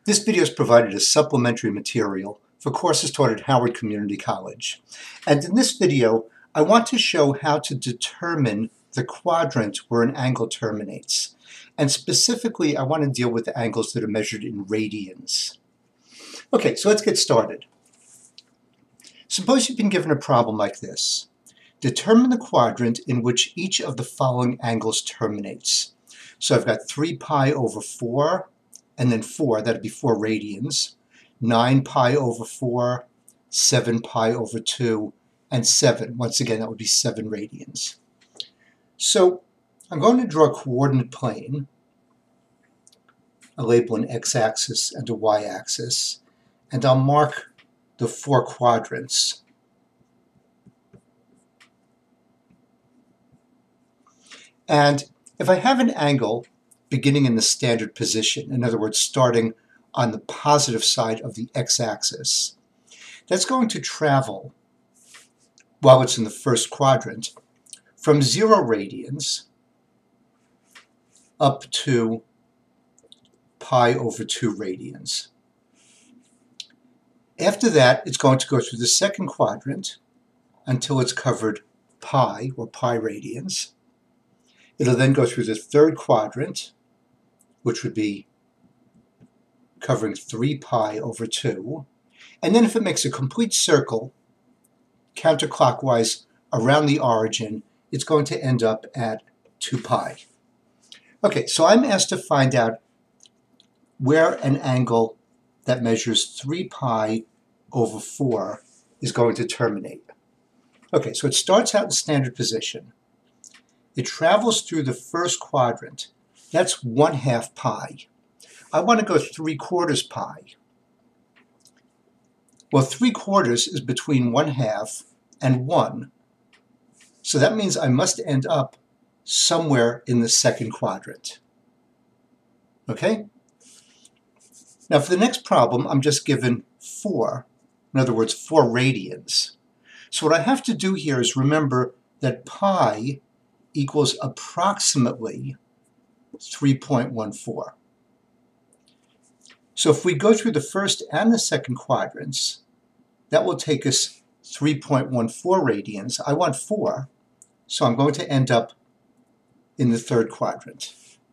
This video is provided as supplementary material for courses taught at Howard Community College. And in this video, I want to show how to determine the quadrant where an angle terminates. And specifically, I want to deal with the angles that are measured in radians. Okay, so let's get started. Suppose you've been given a problem like this. Determine the quadrant in which each of the following angles terminates. So I've got 3 pi over 4, and then 4, that'd be 4 radians, 9 pi over 4, 7 pi over 2, and 7. Once again, that would be 7 radians. So I'm going to draw a coordinate plane. I'll label an x-axis and a y-axis, and I'll mark the 4 quadrants. And if I have an angle beginning in the standard position, in other words, starting on the positive side of the x-axis, that's going to travel, while it's in the first quadrant, from 0 radians up to pi over 2 radians. After that, it's going to go through the second quadrant until it's covered pi, or pi radians. It'll then go through the third quadrant, which would be covering 3 pi over 2. And then if it makes a complete circle, counterclockwise around the origin, it's going to end up at 2 pi. Okay, so I'm asked to find out where an angle that measures 3 pi over 4 is going to terminate. Okay, so it starts out in standard position. It travels through the first quadrant. That's 1/2 pi. I want to go 3/4 pi. Well, 3/4 is between 1/2 and 1. So that means I must end up somewhere in the second quadrant. Okay? Now for the next problem, I'm just given 4. In other words, 4 radians. So what I have to do here is remember that pi equals approximately 3.14. So if we go through the first and the second quadrants, that will take us 3.14 radians. I want 4, so I'm going to end up in the third quadrant.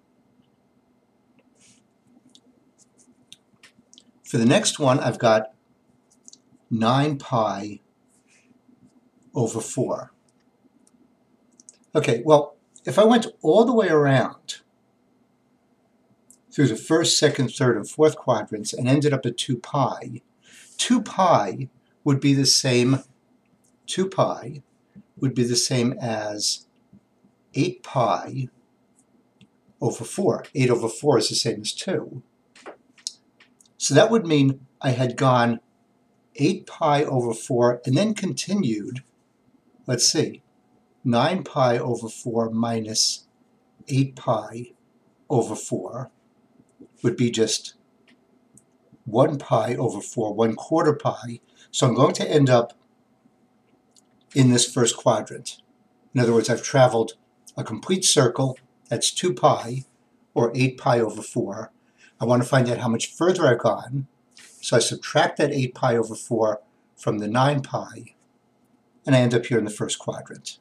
For the next one, I've got 9 pi over 4. Okay, well, if I went all the way around through the first, second, third, and fourth quadrants and ended up at 2 pi, 2 pi would be the same, 2 pi would be the same as 8 pi over 4. 8 over 4 is the same as 2. So that would mean I had gone 8 pi over 4 and then continued, let's see, 9 pi over 4 minus 8 pi over 4 would be just 1 pi over 4, 1/4 pi. So I'm going to end up in this first quadrant. In other words, I've traveled a complete circle, that's 2 pi, or 8 pi over 4. I want to find out how much further I've gone, so I subtract that 8 pi over 4 from the 9 pi, and I end up here in the first quadrant.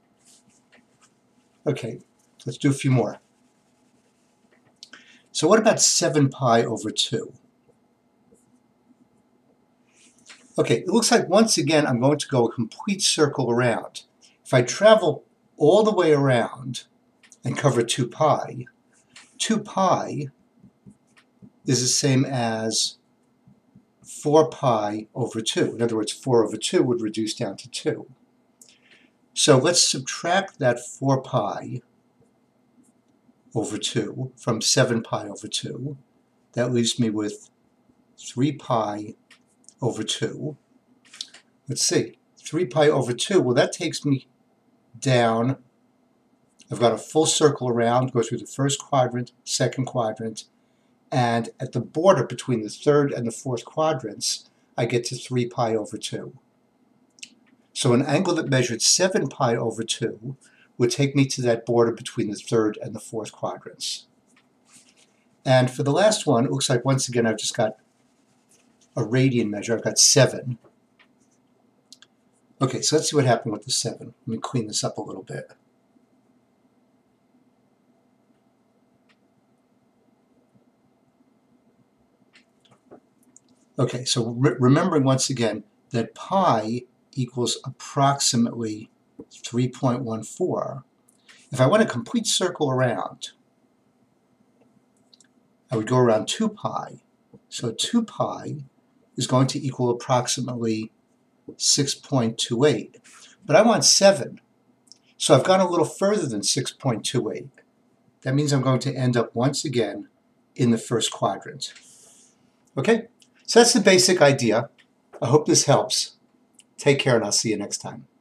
Okay, let's do a few more. So what about 7 pi over 2? Okay, it looks like once again I'm going to go a complete circle around. If I travel all the way around and cover 2 pi, 2 pi is the same as 4 pi over 2. In other words, 4 over 2 would reduce down to 2. So let's subtract that 4 pi over 2 from 7 pi over 2. That leaves me with 3 pi over 2. Let's see, 3 pi over 2, well that takes me down. I've got a full circle around, go through the first quadrant, second quadrant, and at the border between the third and the fourth quadrants, I get to 3 pi over 2. So an angle that measured 7 pi over 2 would take me to that border between the third and the fourth quadrants. And for the last one, it looks like once again I've just got a radian measure. I've got 7. Okay, so let's see what happened with the 7. Let me clean this up a little bit. Okay, so remembering once again that pi equals approximately 3.14. If I want a complete circle around, I would go around 2 pi. So 2 pi is going to equal approximately 6.28. But I want 7. So I've gone a little further than 6.28. That means I'm going to end up once again in the first quadrant. Okay, so that's the basic idea. I hope this helps. Take care, and I'll see you next time.